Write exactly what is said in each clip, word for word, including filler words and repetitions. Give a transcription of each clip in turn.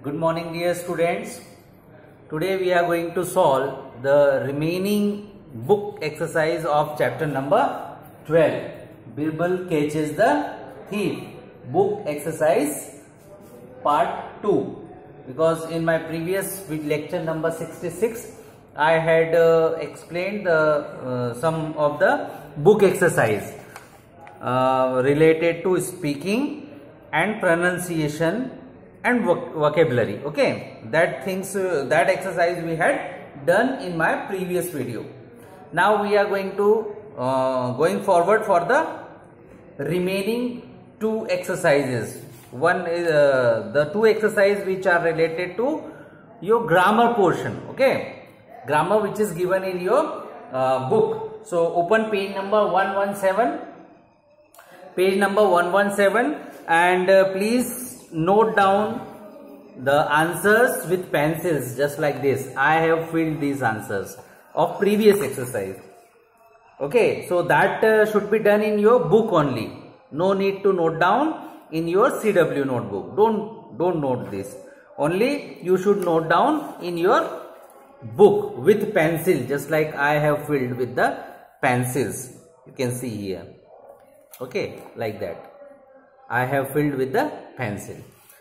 Good morning, dear students. Today we are going to solve the remaining book exercise of chapter number twelve. Birbal catches the thief. Book exercise part two. Because in my previous lecture number sixty-six, I had uh, explained the uh, some of the book exercise uh, related to speaking and pronunciation and voc vocabulary. Okay, that things uh, that exercise we had done in my previous video. Now we are going to uh, going forward for the remaining two exercises. One is uh, the two exercises which are related to your grammar portion. Okay, grammar which is given in your uh, book. So open page number one one seven. Page number one one seven, and uh, please note down the answers with pencils just like this. I have filled these answers of previous exercise. Okay, so that uh, should be done in your book only. No need to note down in your C W notebook. Don't don't note this. Only you should note down in your book with pencil, just like I have filled with the pencils. You can see here. Okay, like that. I have filled with the pencil.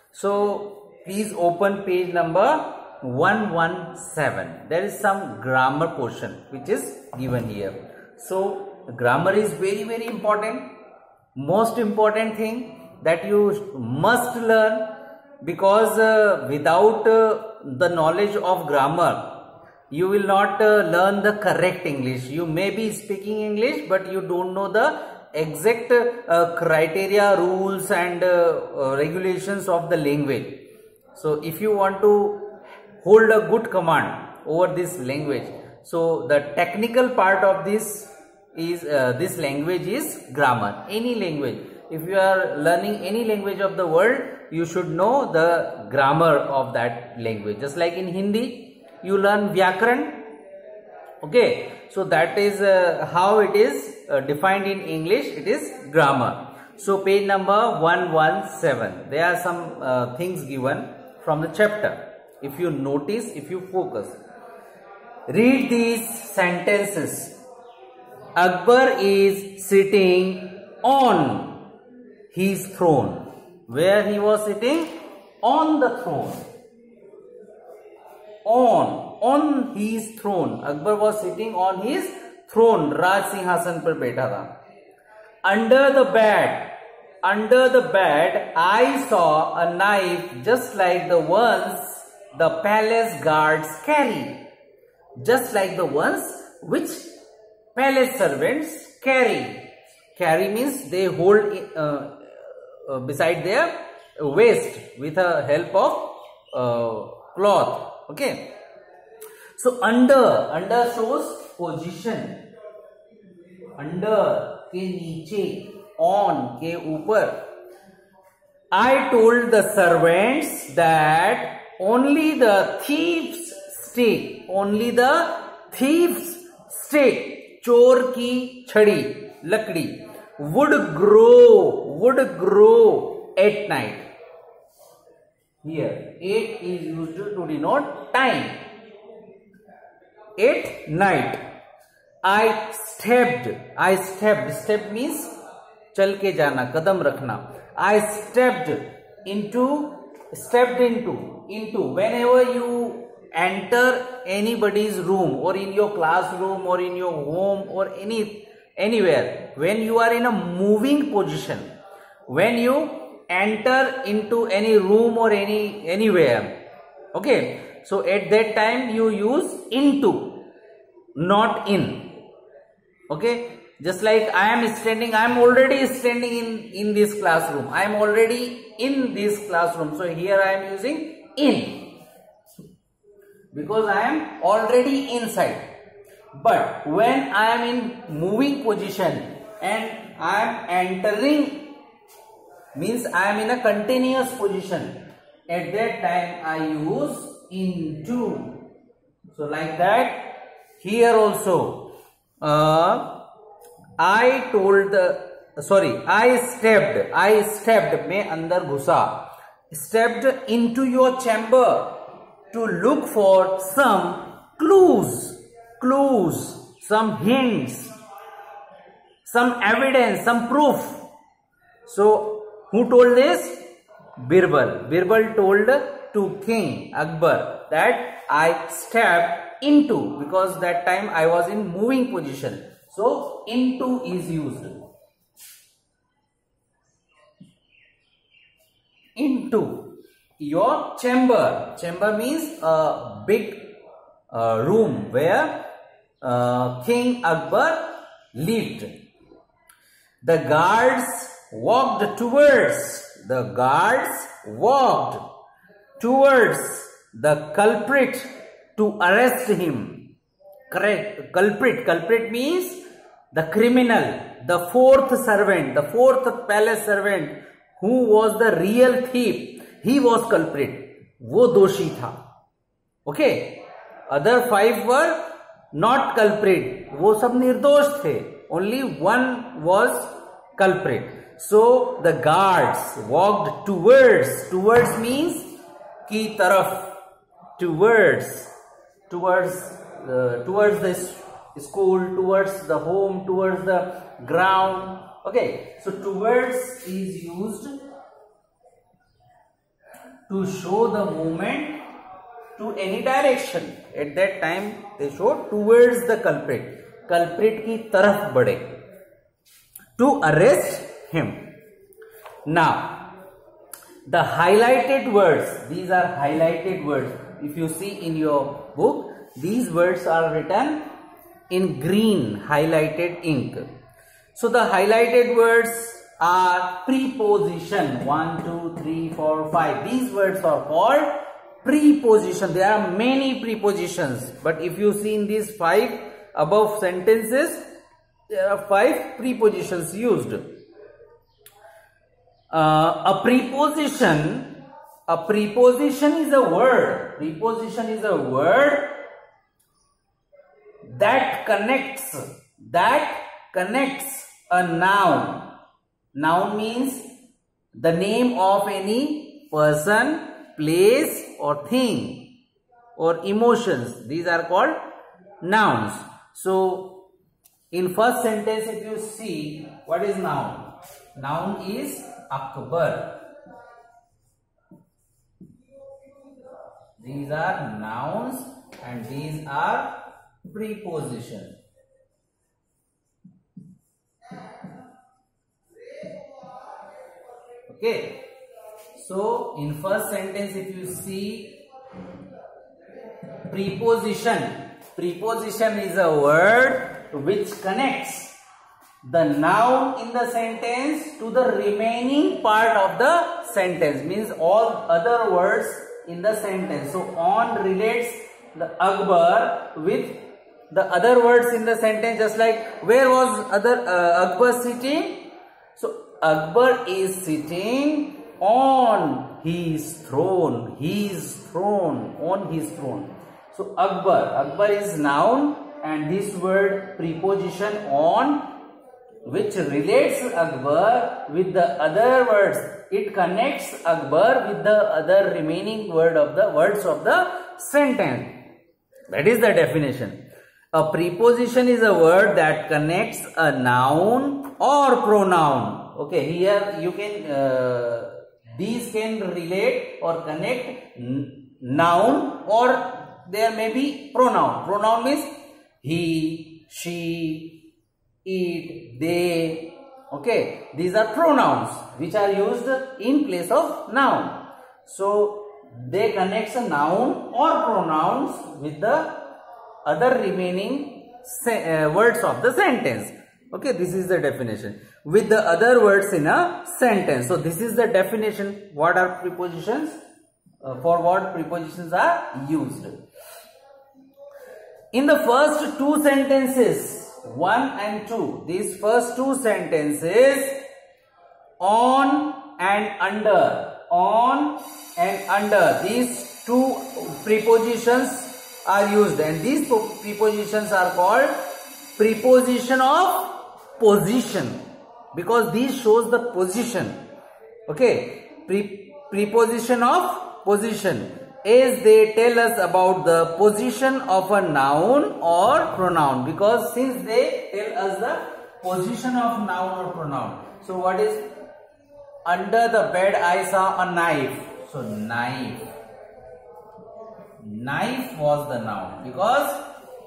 So please open page number one one seven. There is some grammar portion which is given here. So grammar is very very important. Most important thing that you must learn, because uh, without uh, the knowledge of grammar, you will not uh, learn the correct English. You may be speaking English, but you don't know the exact uh, criteria, rules and uh, uh, regulations of the language. So if you want to hold a good command over this language, so the technical part of this is uh, this language is grammar. Any language, if you are learning any language of the world, you should know the grammar of that language. Just like in Hindi, you learn Vyakaran. Okay, so that is uh, how it is uh, defined in English. It is grammar. So page number one one seven. There are some uh, things given from the chapter. If you notice, if you focus, read these sentences. Akbar is sitting on his throne. Where he was sitting? On the throne. On. On his throne. Akbar was sitting on his throne. Raj Singhasan par baitha tha. Under the bed. Under the bed, I saw a knife just like the ones the palace guards carry. Just like the ones which palace servants carry. Carry means they hold uh, uh, beside their waist with a help of uh, cloth. Okay. So under, under shows position. Under के नीचे, on के ऊपर. I told the servants that only the thieves stick, only the thieves stick, चोर की छड़ी, लकड़ी, would grow, would grow at night. Here, eight is used to denote time. At night, I stepped. I stepped. Step means चल के जाना, कदम रखना. I stepped into, stepped into, into. Whenever you enter anybody's room or in your classroom or in your home or any anywhere, when you are in a moving position, when you enter into any room or any anywhere, okay, so at that time you use into, not in. Okay, just like I am standing, I am already standing in in this classroom, I am already in this classroom, so here I am using in, because I am already inside. But when I am in moving position and I am entering, means I am in a continuous position, at that time I use into. So like that, here also uh, I told the sorry I stepped I stepped मैं अंदर घुसा stepped into your chamber to look for some clues, clues, some hints, some evidence, some proof. So, who told this? Birbal. Birbal told to King Akbar that I stepped into, because that time I was in moving position. So, into is used. Into your chamber. Chamber means a big uh, room where uh, King Akbar lived. The guards walked towards, the guards walked towards the culprit to arrest him. Correct. Culprit. Culprit means the criminal, the fourth servant, the fourth palace servant who was the real thief. He was culprit. वो दोषी था. Okay. Other five were not culprit. वो सब निर्दोष थे. Only one was culprit. So the guards walked towards. Towards means की तरफ. Towards. Towards. Uh, towards the school. Towards the home. Towards the ground. Okay. So towards is used to show the movement to any direction. At that time they showed towards the culprit. Culprit की तरफ बढ़े. To arrest him. Now, the highlighted words, these are highlighted words. If you see in your book, these words are written in green highlighted ink. So the highlighted words are preposition. One, two, three, four, five. These words are called preposition. There are many prepositions, but if you see in these five above sentences, there are five prepositions used. Uh, a preposition, a preposition is a word. Preposition is a word that connects, that connects a noun. Noun means the name of any person, place or thing or emotions. These are called nouns. So, in first sentence if you see, what is noun? Noun is Akbar. These are nouns and these are prepositions. Okay. So, in first sentence if you see preposition, preposition is a word which connects the noun in the sentence to the remaining part of the sentence, means all other words in the sentence. So, on relates the Akbar with the other words in the sentence, just like where was other uh, Akbar sitting? So, Akbar is sitting on his throne, his throne, on his throne. So, Akbar, Akbar is noun and this word preposition on, which relates Akbar with the other words. It connects Akbar with the other remaining word of the words of the sentence. That is the definition. A preposition is a word that connects a noun or pronoun. Okay, here you can, uh, these can relate or connect noun or there may be pronoun. Pronoun means he, she, it, they. Okay, these are pronouns which are used in place of noun. So, they connect a noun or pronouns with the other remaining uh, words of the sentence. Okay, this is the definition. With the other words in a sentence. So, this is the definition. What are prepositions? Uh, for what prepositions are used. In the first two sentences, one and two, these first two sentences, on and under, on and under, these two prepositions are used, and these prepositions are called preposition of position, because these shows the position. Okay, Pre preposition of position, as they tell us about the position of a noun or pronoun, because since they tell us the position of noun or pronoun. So what is under the bed? I saw a knife. So knife. Knife was the noun, because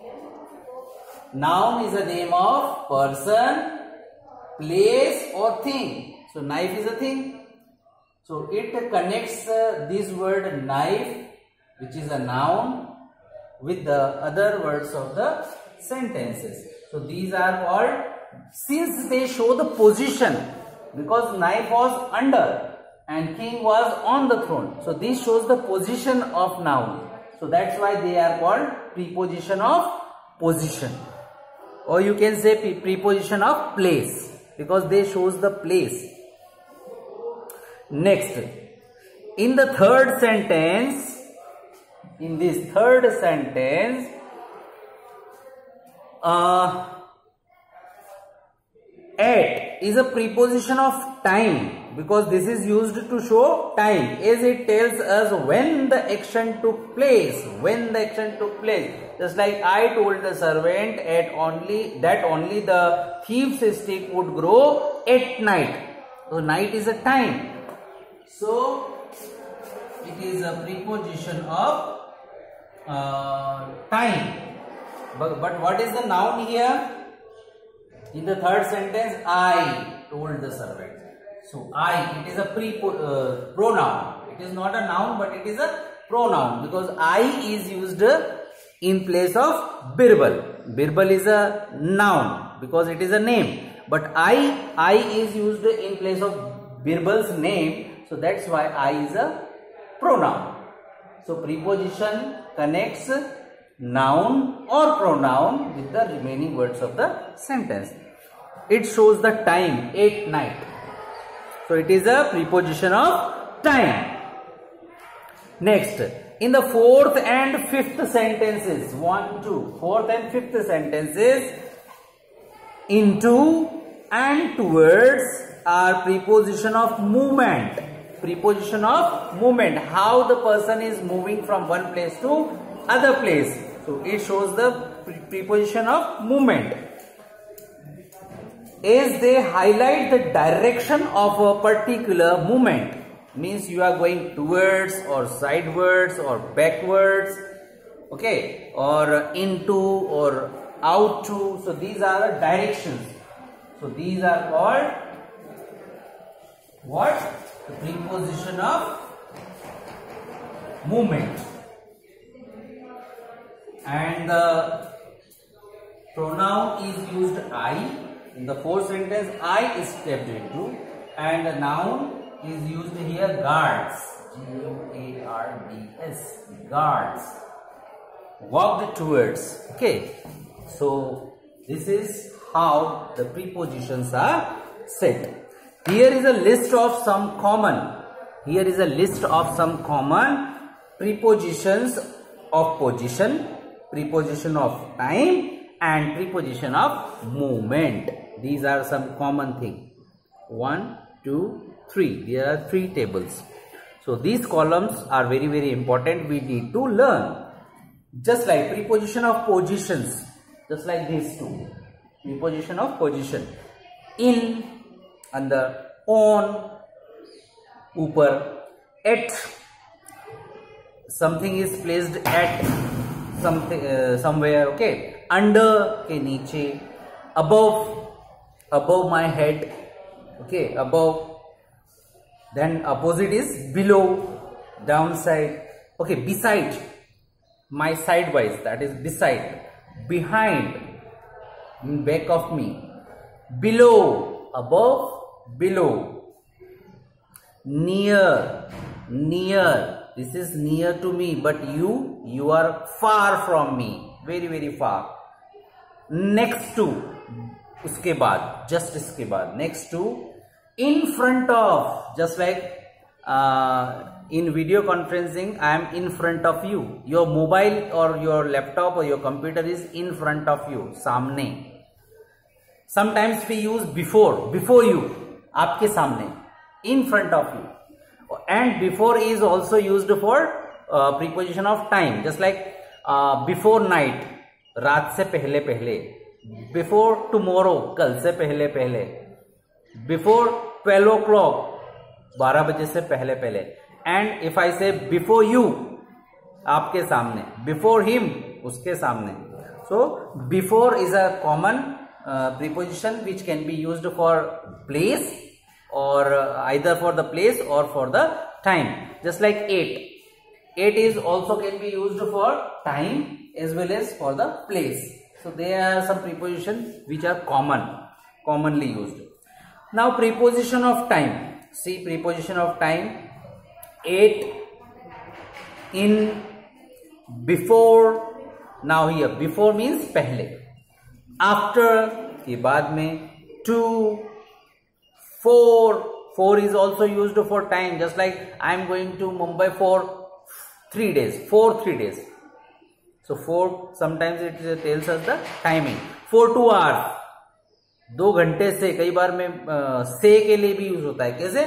noun is a name of person, place or thing. So knife is a thing. So it connects uh, this word knife, which is a noun, with the other words of the sentences. So these are called, since they show the position, because knife was under and king was on the throne. So this shows the position of noun. So that's why they are called preposition of position. Or you can say preposition of place, because they shows the place. Next, in the third sentence, in this third sentence, uh, at is a preposition of time, because this is used to show time, as it tells us when the action took place, when the action took place. Just like I told the servant at only that only the thief's stick would grow at night. So night is a time. So it is a preposition of uh, time. But, but what is the noun here? In the third sentence, I told the servant. So I, it is a pre uh, pronoun. It is not a noun, but it is a pronoun, because I is used in place of Birbal. Birbal is a noun because it is a name, but I, I is used in place of Birbal's name. So that's why I is a pronoun. So preposition connects noun or pronoun with the remaining words of the sentence. It shows the time, at night. So it is a preposition of time. Next, in the fourth and fifth sentences, one, two, fourth and fifth sentences, into and towards are preposition of movement. Preposition of movement, how the person is moving from one place to other place. So it shows the pre preposition of movement, as they highlight the direction of a particular movement. Means you are going towards or sidewards or backwards, okay, or into or out to. So these are the directions. So these are called what? The preposition of movement. And the pronoun is used I. In the fourth sentence, I is stepped into, and the noun is used here, guards. G U A R D S, guards. Walked towards. Okay. So this is how the prepositions are said. Here is a list of some common. Here is a list of some common prepositions of position, preposition of time, and preposition of movement. These are some common things. One, two, three. There are three tables. So these columns are very very important. We need to learn. Just like preposition of positions, just like these two. Preposition of position. In, under, on, upar, at. Something is placed at something uh, somewhere. Okay. Under ke niche, above, above my head, okay, above. Then opposite is below, downside, okay, beside, my sidewise, that is beside, behind, back of me, below, above, below, near, near, this is near to me, but you, you are far from me, very very far. Next to, uske baad, just uske baad, next to, in front of, just like uh, in video conferencing, I am in front of you. Your mobile or your laptop or your computer is in front of you, samne. Sometimes we use before, before you, aapke samne, in front of you. and before is also used for uh, preposition of time, just like uh, before night, रात से पहले पहले, before tomorrow, कल से पहले पहले, before twelve o'clock, बारह बजे से पहले पहले, and if I say before you, आपके सामने, before him, उसके सामने. So before is a common uh, preposition which can be used for place, or uh, either for the place or for the time, just like eight. Eight is also can be used for time as well as for the place. So there are some prepositions which are common, commonly used. Now preposition of time. See preposition of time. Eight, in, before. Now here before means पहले, after के बाद में, two, four. Four is also used for time, just like I am going to Mumbai for three days. Four three days. So four sometimes it tells us the timing. For two hours. दो घंटे से, कई बार में से के लिए भी use होता है. कैसे?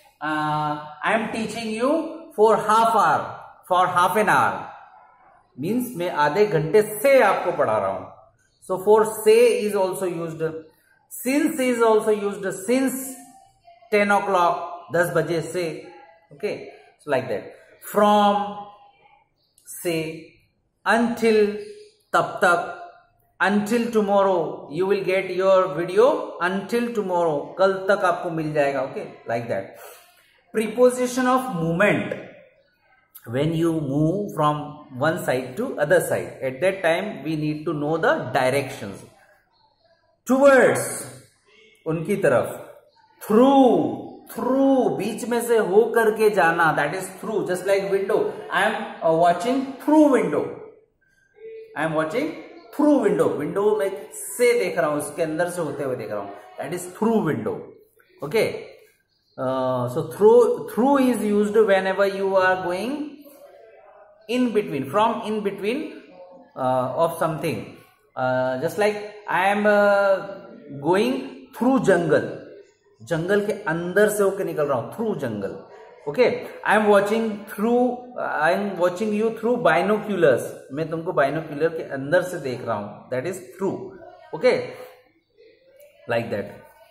I am teaching you for half hour, for half an hour, means मैं आधे घंटे से आपको पढ़ा रहा हूं. सो फॉर से is also used. Since is also used. Since ten o'clock, दस बजे से. Okay, so like that. From से, अंटिल तब तक, until tomorrow you will get your video, until tomorrow, कल तक आपको मिल जाएगा. Okay, like that. Preposition of movement, when you move from one side to other side, at that time we need to know the directions. Towards, उनकी तरफ. Through, through, बीच में से हो करके जाना, that is through. Just like window, I am uh, watching through window. I am watching through window. Window में से देख रहा हूं, उसके अंदर से होते हुए देख रहा हूं, that is through window. Okay, so through through is used whenever you are going in between, from in between of something. Just like I am going through jungle, जंगल के अंदर से होकर निकल रहा हूं, through jungle. Okay, I am watching through, I am watching you through binoculars, मैं तुमको बाइनोक्यूलर के अंदर से देख रहा हूं, that is through. Okay, like that.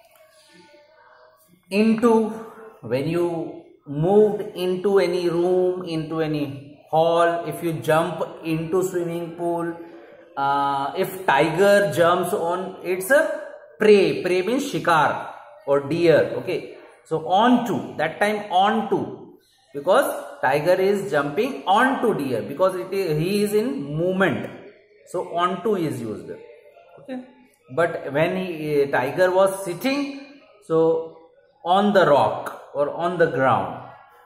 Into, when you moved into any room, into any hall, if you jump into swimming pool, if tiger jumps on its prey, prey means शिकार और deer. Okay, so on to, that time on to, because tiger is jumping on to deer, because it is, he is in movement, so on to is used. Okay, but when he, tiger was sitting, so on the rock or on the ground.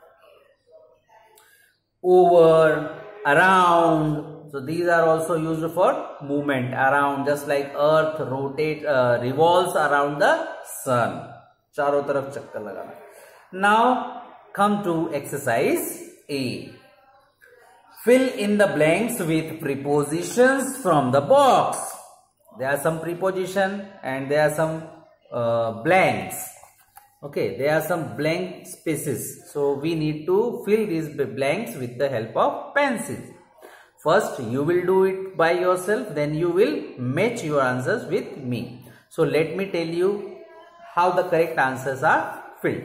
Over, around, so these are also used for movement, around, just like earth rotate, uh, revolves around the sun, चारों तरफ चक्कर लगाना. Now come to exercise A. Fill in the blanks with prepositions from the box. There are some preposition and there are some uh, blanks. Okay, there are some blank spaces. So we need to fill these blanks with the help of pencils. First you will do it by yourself, then you will match your answers with me. So let me tell you how the correct answers are filled.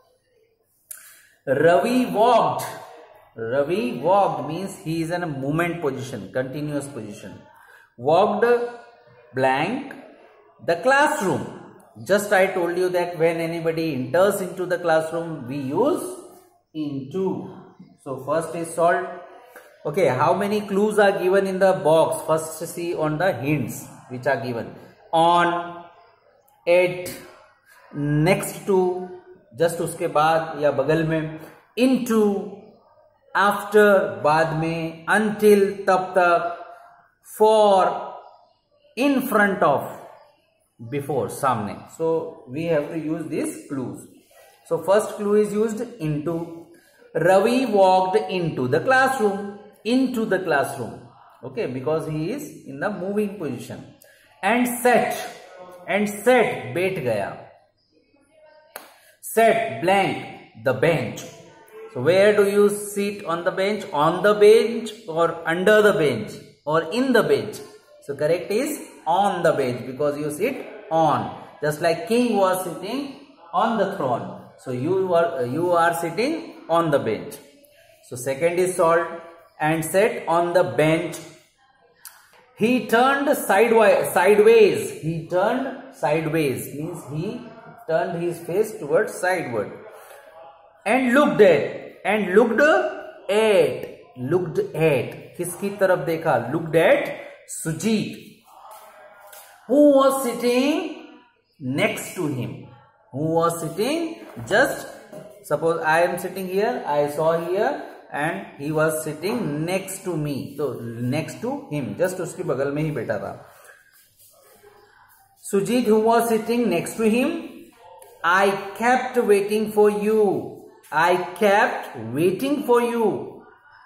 Ravi walked. Ravi walked means he is in a movement position, continuous position. Walked blank the classroom. Just I told you that when anybody enters into the classroom, we use into. So first is solved. Okay, how many clues are given in the box? First see on the hints which are given. On, at, next to, just उसके बाद या बगल में, into, after, बाद में, until, तब तक, for, in front of, before, सामने. So we have to use these clues. So first clue is used into. Ravi walked into the classroom. Into the classroom. Okay, because he is in the moving position. And sat. And sat, बैठ गया. Set blank the bench. So where do you sit on the bench? On the bench or under the bench or in the bench? So correct is on the bench because you sit on. Just like king was sitting on the throne. So you are, you are sitting on the bench. So second is solved. And sat on the bench. He turned sideways. Sideways. He turned sideways. Means he turned his face towards sideward. And looked at. And looked at. Looked at. किसकी तरफ देखा? Looked at Sujit, who was sitting next to him. Who was sitting just, suppose I am sitting here, I saw here and he was sitting next to me. So next to him, just उसके बगल में ही बैठा था. Sujit, who was sitting next to him, I kept waiting for you. I kept waiting for you.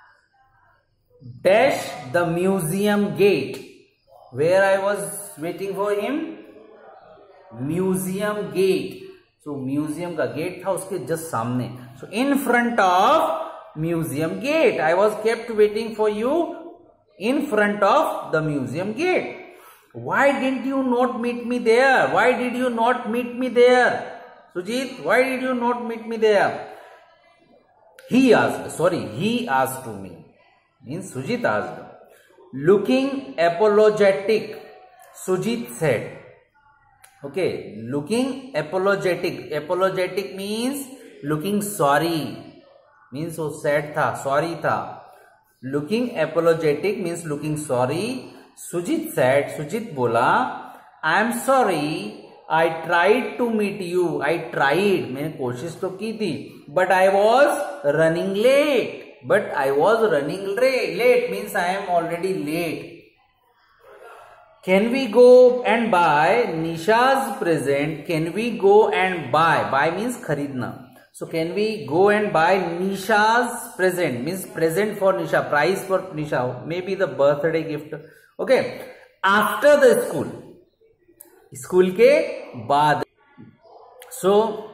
Dash the museum gate. Where I was waiting for him? Museum gate. So museum का gate था उसके just सामने. So in front of museum gate. I was kept waiting for you in front of the museum gate. Why didn't you not meet me there? Why did you not meet me there? Sujit, why did you not meet me there? He asked, sorry, he asked to me. Means Sujit asked. Looking apologetic, Sujit said. Okay, looking apologetic. Apologetic means looking sorry. Means वो sad था, sorry था. Looking apologetic means looking sorry. Sujit said, Sujit बोला, I am sorry. I tried to meet you. I tried. मैंने कोशिश तो की थी. But I was running late. But I was running late. Late means I am already late. Can we go and buy Nisha's present? Can we go and buy? Buy means खरीदना. So can we go and buy Nisha's present? Means present for Nisha. Prize for Nisha. Maybe the birthday gift. Okay. After the school. School के बाद. So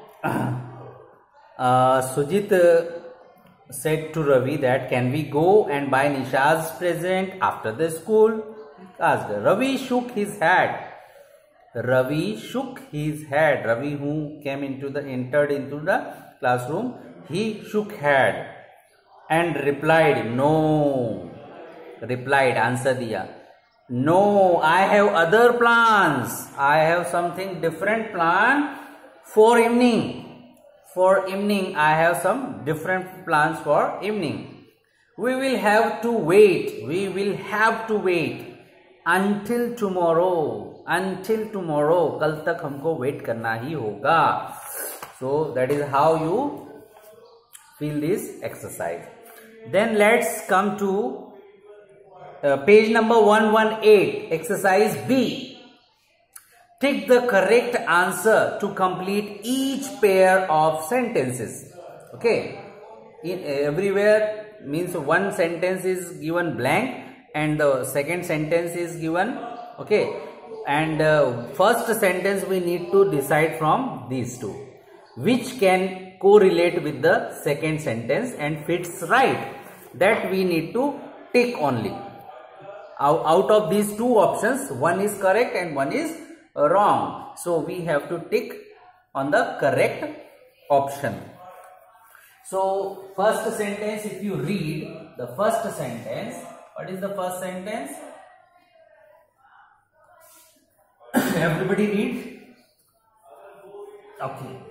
uh, Sujit said to Ravi that can we go and buy Nisha's present after the school? Asked. Ravi shook his head. Ravi shook his head. Ravi, who came into the entered into the classroom, he shook head and replied, no. Replied, answer diya. No, I have other plans. I have something different plan for evening. For evening, I have some different plans for evening. We will have to wait. We will have to wait until tomorrow. Until tomorrow. कल तक हमको wait करना ही होगा. So that is how you feel this exercise. Then let's come to uh, page number one eighteen, exercise B. Tick the correct answer to complete each pair of sentences. Okay. In everywhere means one sentence is given blank and the second sentence is given. Okay. And uh, first sentence we need to decide from these two, which can correlate with the second sentence and fits right. That we need to tick only. Out of these two options, one is correct and one is wrong. So we have to tick on the correct option. So first sentence, if you read the first sentence, what is the first sentence? Everybody read. Okay.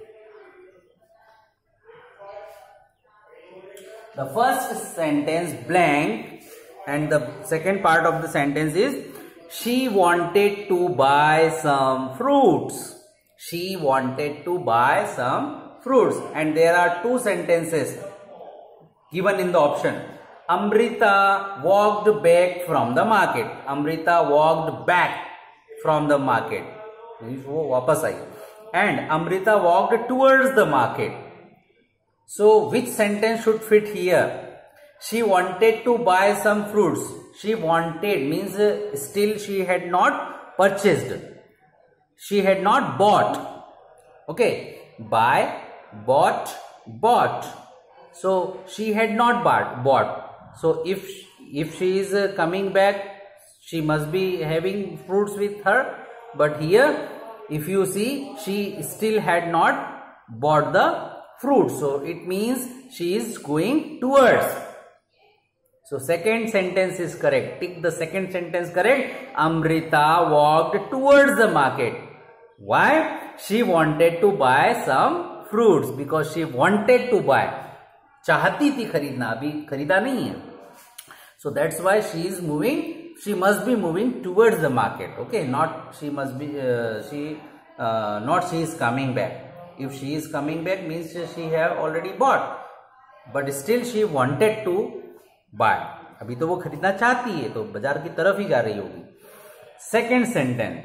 The first sentence blank and the second part of the sentence is she wanted to buy some fruits. She wanted to buy some fruits. And there are two sentences given in the option. Amrita walked back from the market. Amrita walked back from the market. वो वापस आई. And Amrita walked towards the market. So which sentence should fit here? She wanted to buy some fruits. She wanted means uh, still she had not purchased. She had not bought. Okay. Buy, bought, bought. So she had not bought. bought. So if if she is uh, coming back, she must be having fruits with her. But here, if you see, she still had not bought the fruit. So it means she is going towards. So second sentence is correct. Tick the second sentence correct. Amrita walked towards the market. Why? She wanted to buy some fruits because she wanted to buy. चाहती थी खरीदना, अभी खरीदा नहीं है. So that's why she is moving. She must be moving towards the market. Okay, not she must be. Uh, she uh, not she is coming back. If she is coming back means she have already bought. But still she wanted to buy. अभी तो वो खरीदना चाहती है, तो बाजार की तरफ ही जा रही होगी. Second sentence.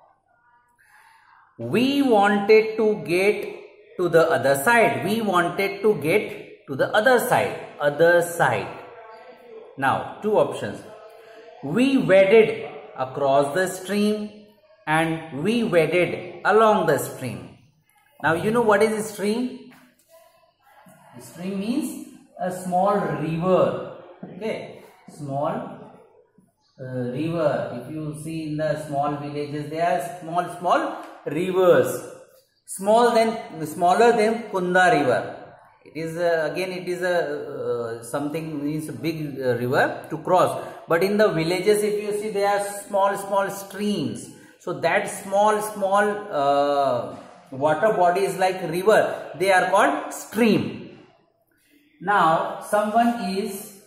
We wanted to get to the other side. We wanted to get to the other side. Other side. Now, two options. We waded across the stream and we waded along the stream. Now, you know what is a stream? A stream means a small river. Okay, small uh, river. If you see in the small villages, there are small, small rivers. Small than, smaller than Kunda river. It is uh, again it is a uh, something means a big uh, river to cross. But in the villages, if you see, there are small small streams. So that small small uh, water bodies like river, they are called stream. Now someone is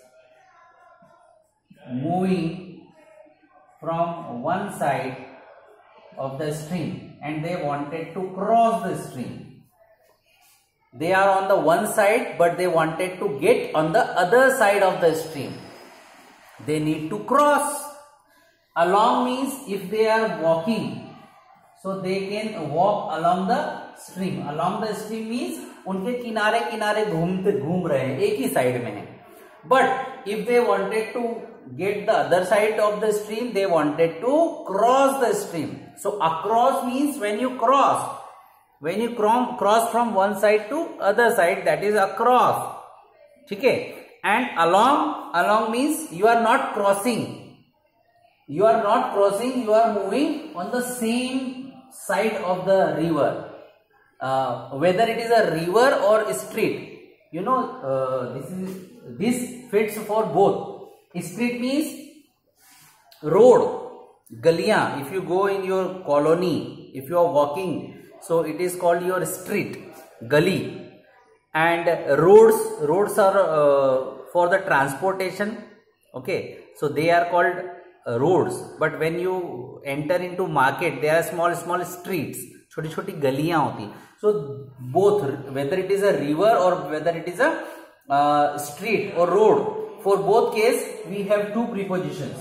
moving from one side of the stream and they wanted to cross the stream. They are on the one side, but they wanted to get on the other side of the stream. They need to cross. Along means if they are walking, so they can walk along the stream. Along the stream means उनके किनारे किनारे घूमते घूम रहे हैं, एक ही side में है. But if they wanted to get the other side of the stream, they wanted to cross the stream. So across means when you cross. When you cross from one side to other side, that is across. Okay? And along, along means you are not crossing. You are not crossing, you are moving on the same side of the river. Uh, whether it is a river or a street. You know, uh, this is this fits for both. Street means road, galiyan. If you go in your colony, if you are walking, so it is called your street, gully. And roads, roads are uh, for the transportation. Okay, so they are called uh, roads. But when you enter into market, there are small, small streets, छोटी छोटी गलियां होती. So both, whether it is a river or whether it is a uh, street or road, for both case we have two prepositions.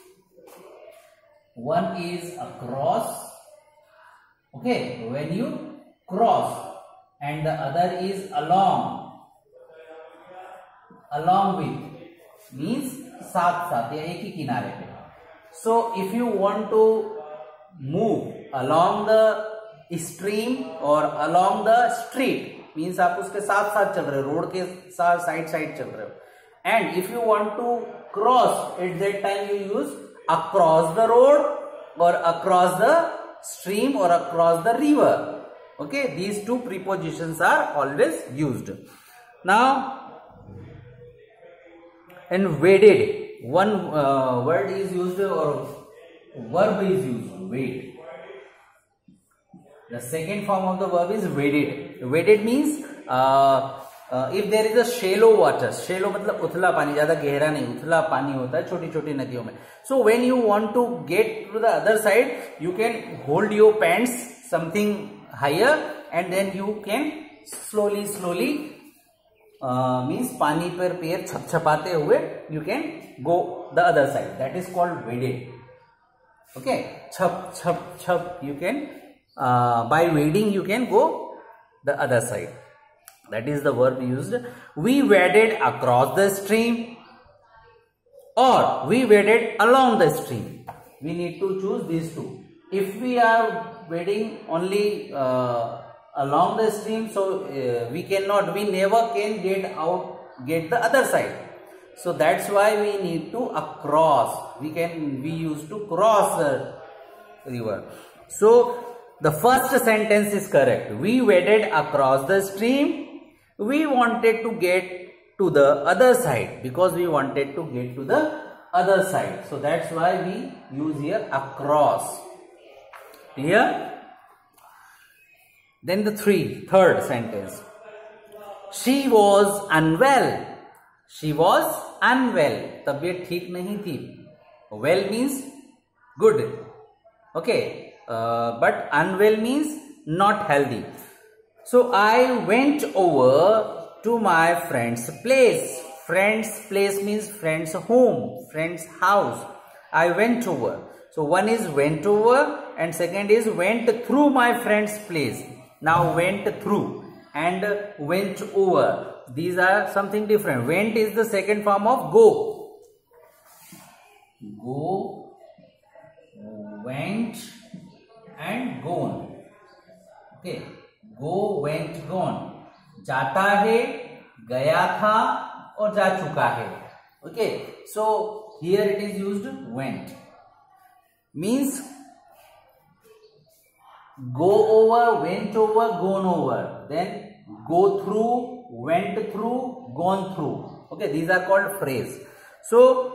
One is across. Okay, when you cross, and the other is along. Along with means साथ साथ या एक ही किनारे पे. So if you want to move along the stream or along the street, means आप उसके साथ साथ चल रहे हो, रोड के साथ साइड साइड चल रहे हो. And if you want to cross, at that time you use across the road or across the stream or across the river. Okay, these two prepositions are always used. Now, and waded, one uh, word is used or verb is used, wade. The second form of the verb is waded. Waded means uh, uh, if there is a shallow water, shallow मतलब उथला पानी, ज़्यादा गहरा नहीं, उथला पानी होता है छोटी छोटी नदियों में. So when you want to get to the other side, you can hold your pants something higher and then you can slowly slowly uh, means पानी पर पैर छपछपाते हुए you can go the other side. That is called waded. Okay, छप छप छप you can uh, by wading you can go the other side. That is the verb used. We waded across the stream or we waded along the stream. We need to choose these two. If we are wading only uh, along the stream, so uh, we cannot, we never can get out, get the other side. So that's why we need to across. We can, we used to cross the river. So the first sentence is correct. We waded across the stream. We wanted to get to the other side because we wanted to get to the other side. So that's why we use here across. Clear? Then the three, third sentence. She was unwell. She was unwell. तबीयत ठीक नहीं थी. Well means good. Okay. Uh, but unwell means not healthy. So I went over to my friend's place. Friend's place means friend's home, friend's house. I went over. So one is went over and second is went through my friend's place. Now went through and went over. These are something different. Went is the second form of go. Go, went and gone. Okay. Go, went, gone. जाता है, गया था और जा चुका है. Okay. So here it is used went. Means go over, went over, gone over. Then go through, went through, gone through. Okay, these are called phrase. So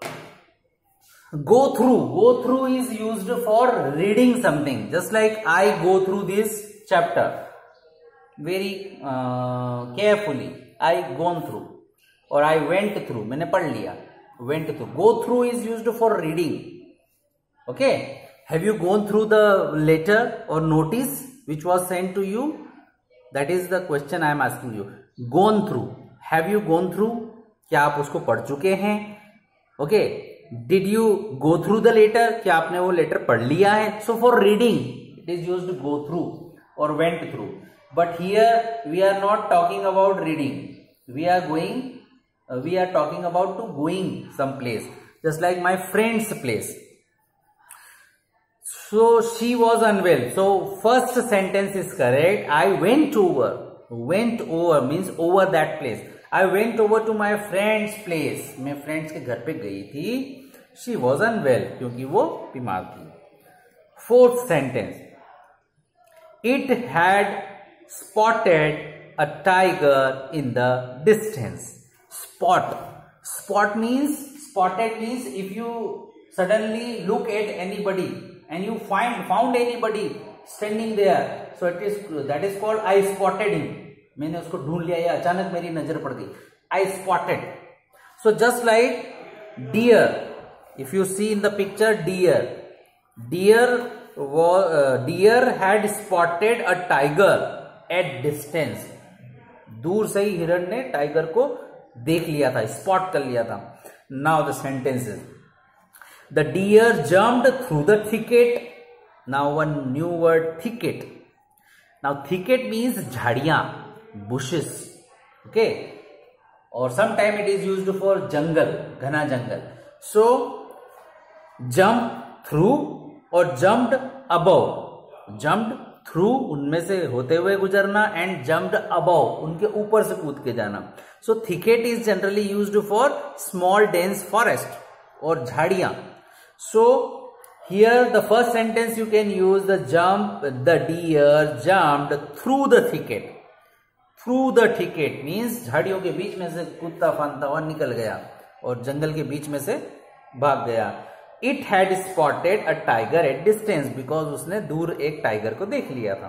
go through, go through is used for reading something. Just like I go through this chapter very uh, carefully. I gone through or I went through. मैंने पढ़ लिया. Went through. Go through is used for reading. Okay. Have you gone through the letter or notice which was sent to you? That is the question I am asking you. Gone through. Have you gone through? क्या आप उसको पढ़ चुके हैं? Okay. Did you go through the letter? क्या आपने वो letter पढ़ लिया है? So for reading, it is used to go through or went through. But here we are not talking about reading. We are going, uh, we are talking about to going some place. Just like my friend's place. So she was unwell. So first sentence is correct. I went over. Went over means over that place. I went over to my friend's place. मैं friends के घर पे गई थी. She was unwell क्योंकि वो बीमार थी. Fourth sentence. It had spotted a tiger in the distance. Spot. Spot means, spotted means if you suddenly look at anybody and you find found anybody standing there, so it is that is called I spotted him. मैंने उसको ढूंढ लिया या अचानक मेरी नजर पड़ गई. I spotted. So just like deer, if you see in the picture deer, deer was uh, deer had spotted a tiger at distance. दूर से ही हिरण ने टाइगर को देख लिया था, स्पॉट कर लिया था. Now the sentences. The deer jumped through the thicket. Now one new word, thicket. Now thicket means झाड़ियां, bushes. Okay. Or sometime it is used for jungle, घना जंगल. So jump through or jumped above. Jumped through उनमें से होते हुए गुजरना and jumped above उनके ऊपर से कूद के जाना. So thicket is generally used for small dense forest और झाड़ियां. So here the first sentence you can use the jump, the deer jumped through the thicket. Through the thicket means झाड़ियों के बीच में से कूदता फांदता हुआ निकल गया और जंगल के बीच में से भाग गया. It had spotted a tiger at distance because उसने दूर एक टाइगर को देख लिया था.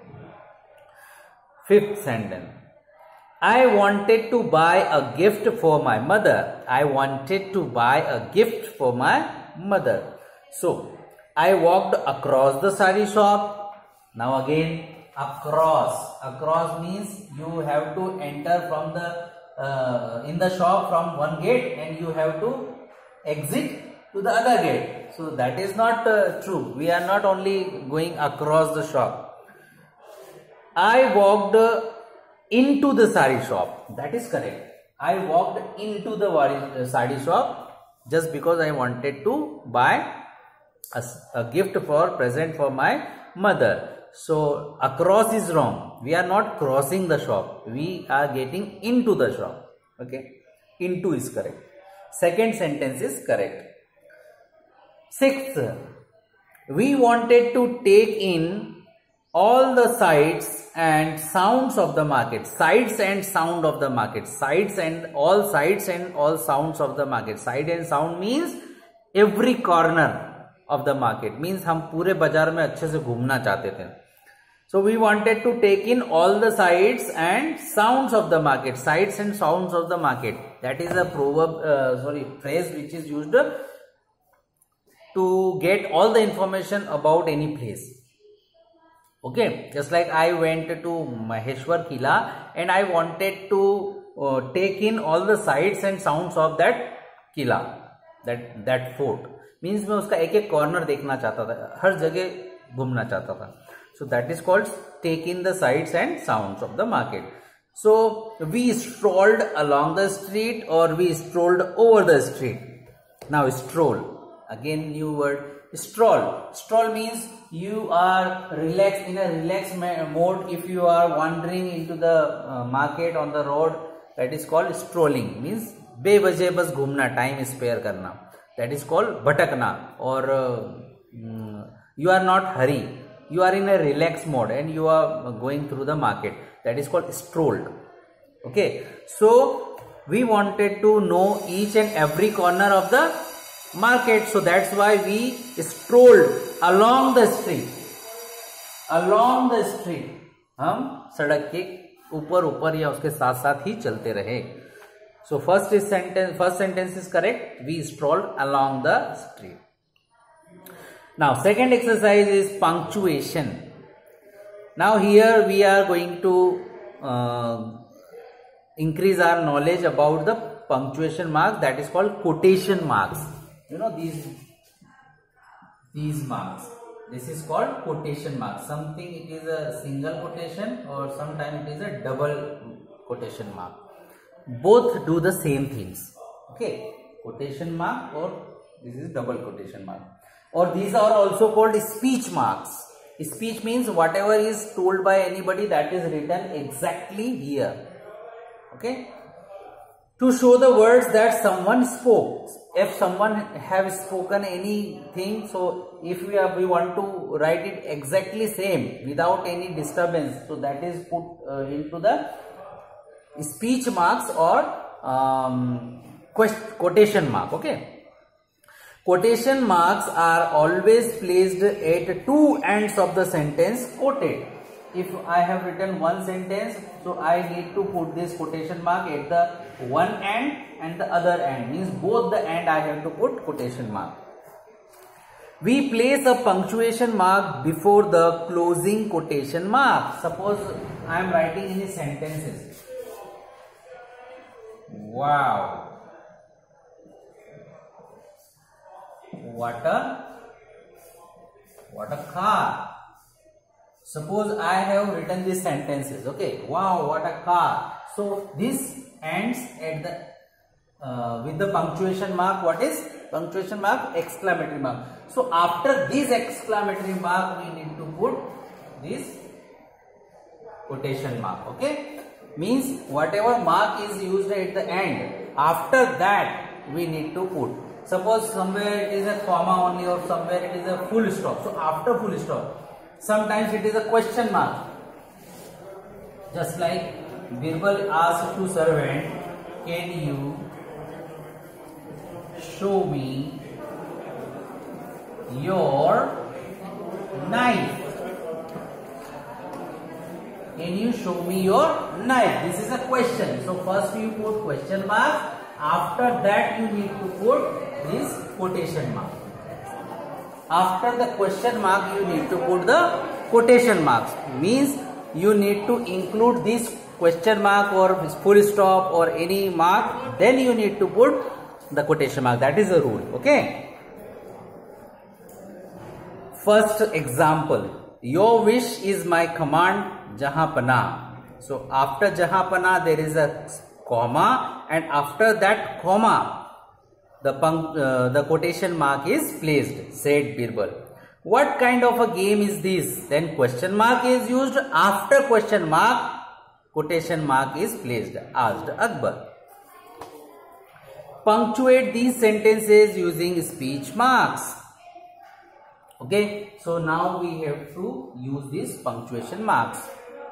Fifth sentence. I wanted to buy a gift for my mother. I wanted to buy a gift for my mother. So I walked across the sari shop. Now again across. Across means you have to enter from the uh, in the shop from one gate and you have to exit to the other gate. So that is not uh, true. We are not only going across the shop. I walked uh, into the sari shop. That is correct. I walked into the uh, sari shop just because I wanted to buy a, a gift for present for my mother. So across is wrong. We are not crossing the shop. We are getting into the shop. Okay. Into is correct. Second sentence is correct. Sixth, we wanted to take in all the sights and sounds of the market. Sights and sound of the market. Sights and all sights and all sounds of the market. Sight and sound means every corner of the market. Means हम पूरे बाजार में अच्छे से घूमना चाहते थे. So we wanted to take in all the sights and sounds of the market. Sights and sounds of the market. That is a proverb, uh, sorry, phrase which is used to get all the information about any place. Okay, just like I went to Maheshwar Kila and I wanted to uh, take in all the sights and sounds of that Kila, that that fort. Means मैं उसका एक एक corner देखना चाहता था, हर जगह घूमना चाहता था. So that is called take in the sights and sounds of the market. So we strolled along the street or we strolled over the street. Now stroll. Again new word, stroll. Stroll means you are relaxed, in a relaxed mode. If you are wandering into the uh, market on the road, that is called strolling. Means बेवजह बस घूमना, time spare करना. That is called भटकना. Or uh, you are not hurry. You are in a relaxed mode and you are going through the market. That is called strolled. Okay. So we wanted to know each and every corner of the market. So that's why we strolled along the street. Along the street. हम सड़क के ऊपर ऊपर या उसके साथ साथ ही चलते रहे. So first is sentence, first sentence is correct. We strolled along the street. Now second exercise is punctuation. Now here we are going to uh, increase our knowledge about the punctuation marks, that is called quotation marks. You know these these marks. This is called quotation marks. Something it is a single quotation or sometimes it is a double quotation mark. Both do the same things. Okay, quotation mark or this is double quotation mark. Or these are also called speech marks. Speech means whatever is told by anybody, that is written exactly here. Okay. To show the words that someone spoke. If someone have spoken anything, so if we have, we want to write it exactly same without any disturbance, so that is put uh, into the speech marks or um, quotation mark. Okay. Quotation marks are always placed at two ends of the sentence quoted. If I have written one sentence, so I need to put this quotation mark at the one end and the other end. Means both the end I have to put quotation mark. We place a punctuation mark before the closing quotation mark. Suppose I am writing any sentences. Wow. What a, what a car. Suppose I have written these sentences. Okay. Wow, what a car. So this ends at the, uh, with the punctuation mark. What is punctuation mark? Exclamatory mark. So after this exclamatory mark, we need to put this quotation mark. Okay. Means whatever mark is used at the end, after that we need to put. Suppose somewhere it is a comma only or somewhere it is a full stop. So after full stop, sometimes it is a question mark. Just like Birbal asked to servant, can you show me your knife? Can you show me your knife? This is a question. So first you put question mark. After that you need to put this quotation mark. After the question mark you need to put the quotation marks. Means you need to include this question mark or full stop or any mark. Then you need to put the quotation mark. That is the rule. Okay. First example. Your wish is my command, Jahapana. So after Jahapana there is a comma, and after that comma the punct, uh, the quotation mark is placed, said Birbal. What kind of a game is this? Then question mark is used. After question mark, quotation mark is placed, asked Akbar. Punctuate these sentences using speech marks. Okay, so now we have to use these punctuation marks.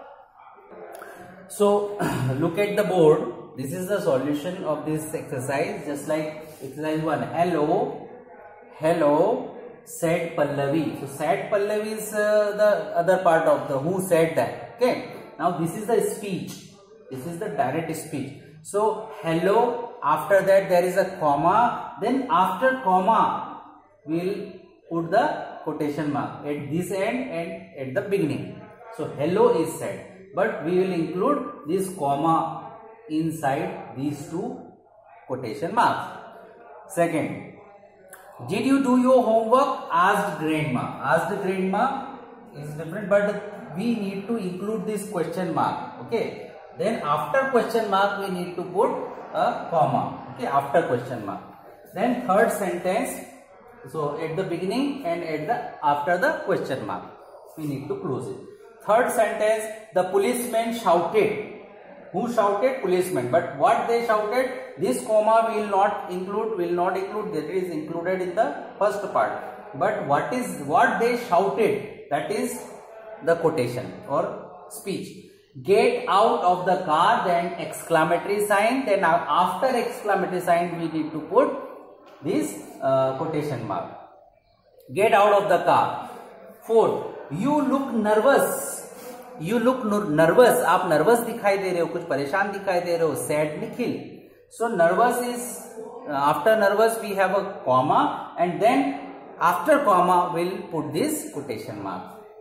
So look at the board. This is the solution of this exercise. Just like exercise one. Hello, hello, said Pallavi. So said Pallavi is uh, the other part of the who said that. Okay. Now this is the speech. This is the direct speech. So hello. After that there is a comma. Then after comma we will put the quotation mark at this end and at the beginning. So hello is said, but we will include this comma inside these two quotation marks. Second, did you do your homework? Asked grandma. Asked grandma is different, but we need to include this question mark. Okay. Then after question mark we need to put a comma. Okay. After question mark. Then third sentence. So at the beginning and at the after the question mark we need to close it. Third sentence, the policeman shouted. Who shouted? Policeman. But what they shouted, this comma will not include, will not include, that is included in the first part. But what is what they shouted, that is the quotation or speech. Get out of the car, then exclamatory sign, then after exclamatory sign we need to put this uh, quotation mark. Get out of the car. Fourth, you look nervous. You look nervous. आप nervous दिखाई दे रहे हो, कुछ परेशान दिखाई दे रहे हो. Said Nikhil. So nervous is uh, after nervous we have a comma, and then after comma we'll put this quotation mark.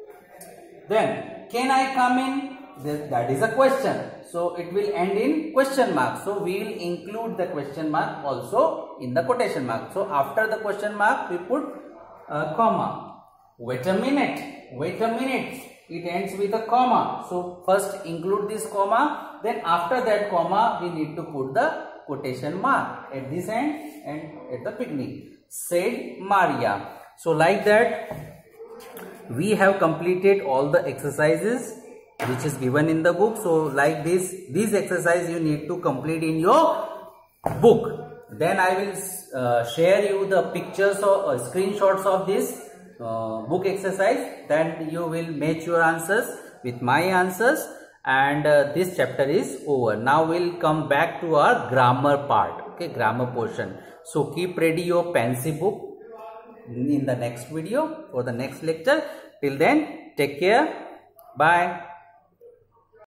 Then can I come in? That is a question. So it will end in question mark. So we will include the question mark also in the quotation mark. So after the question mark we put a comma. Wait a minute. Wait a minute. It ends with a comma. So first include this comma. Then after that comma we need to put the quotation mark at this end and at the beginning. Said Maria. So like that we have completed all the exercises which is given in the book. So like this, these exercise you need to complete in your book. Then I will uh, share you the pictures or uh, screenshots of this uh, book exercise. Then you will match your answers with my answers, and uh, this chapter is over. Now we'll come back to our grammar part. Okay, grammar portion. So keep ready your pencil book in the next video or the next lecture. Till then, take care. Bye.